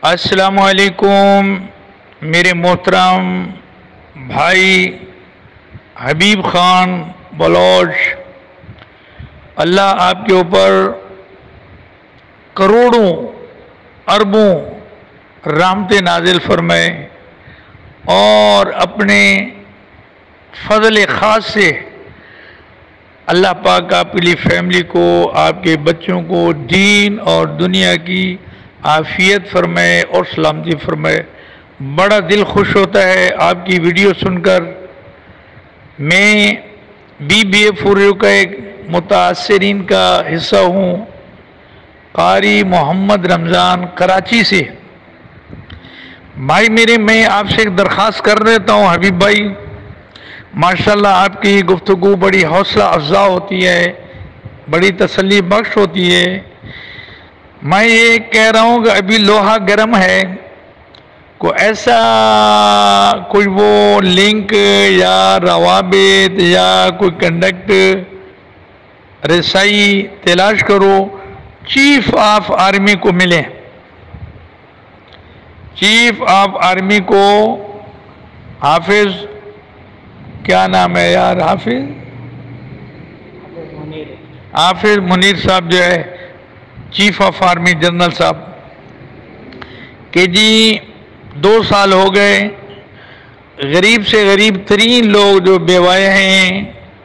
السلام علیکم میرے محترم بھائی حبیب خان بلوچ، اللہ آپ کے اوپر کروڑوں اربوں رحمتیں نازل فرمائے اور اپنے فضل خاص سے اللہ پاک آپ کی فیملی کو، آپ کے بچوں کو دین اور دنیا کی عافیت فرمائے اور سلامتی فرمائے۔ بڑا دل خوش ہوتا ہے آپ کی ویڈیو سن کر۔ میں BBF اردو کا ایک متاثرین کا حصہ ہوں، قاری محمد رمضان کراچی سے۔ بھائی میرے، میں آپ سے ایک درخواست کر دیتا ہوں حبیب بھائی، ماشاءاللہ آپ کی گفتگو بڑی حوصلہ افزا ہوتی ہے، بڑی تسلی بخش ہوتی ہے۔ میں یہ کہہ رہا ہوں کہ ابھی لوہا گرم ہے، کوئی ایسا کوئی وہ لنک یا روابط یا کوئی کنڈکٹ رسائی تلاش کرو، چیف آف آرمی کو ملے۔ چیف آف آرمی کو حافظ، کیا نام ہے یار، حافظ منیر صاحب جو ہے چیف آف آرمی جنرل صاحب، کہ جی 2 سال ہو گئے، غریب سے غریب ترین لوگ جو بیوائے ہیں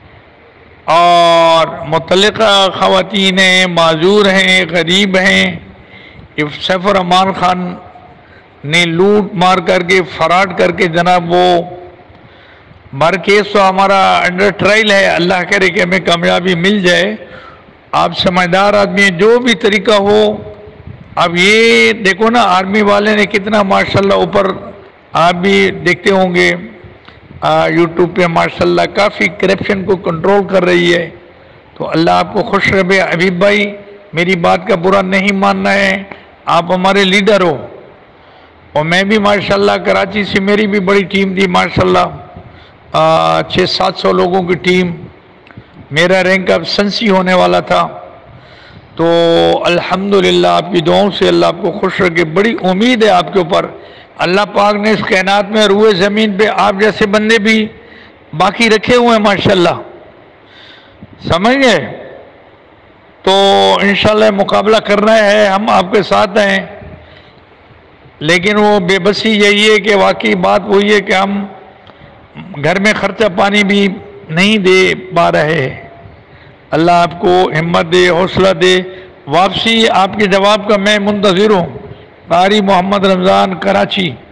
اور متعلقہ خواتین ہیں، معذور ہیں، غریب ہیں، سیف الرحمان خان نے لوٹ مار کر کے فراڈ کر کے جناب وہ مر کیس تو ہمارا انڈر ٹرائل ہے، اللہ کرے کہ ہمیں کامیابی مل جائے۔ آپ سمجھدار آدمی ہیں، جو بھی طریقہ ہو۔ اب یہ دیکھو نا، آرمی والے نے کتنا ماشاءاللہ اوپر، آپ بھی دیکھتے ہوں گے یوٹیوب پہ، ماشاءاللہ کافی کرپشن کو کنٹرول کر رہی ہے۔ تو اللہ آپ کو خوش رکھے حبیب بھائی، میری بات کا برا نہیں ماننا ہے، آپ ہمارے لیڈر ہو۔ اور میں بھی ماشاءاللہ کراچی سے میری بھی بڑی ٹیم تھی ماشاءاللہ، 600-700 لوگوں کی ٹیم، میرا رینک اب سنسی ہونے والا تھا۔ تو الحمدللہ آپ کی دعاؤں سے اللہ آپ کو خوش رکھے، بڑی امید ہے آپ کے اوپر۔ اللہ پاک نے اس کائنات میں روئے زمین پہ آپ جیسے بندے بھی باقی رکھے ہوئے ہیں ماشاءاللہ، سمجھ گئے؟ تو انشاءاللہ مقابلہ کرنا ہے، ہم آپ کے ساتھ ہیں۔ لیکن وہ بے بسی یہی ہے کہ واقعی بات وہی ہے کہ ہم گھر میں خرچہ پانی بھی نہیں دے پا رہے ہیں۔ اللہ آپ کو ہمت دے، حوصلہ دے۔ واپسی آپ کے جواب کا میں منتظر ہوں۔ قاری محمد رمضان کراچی۔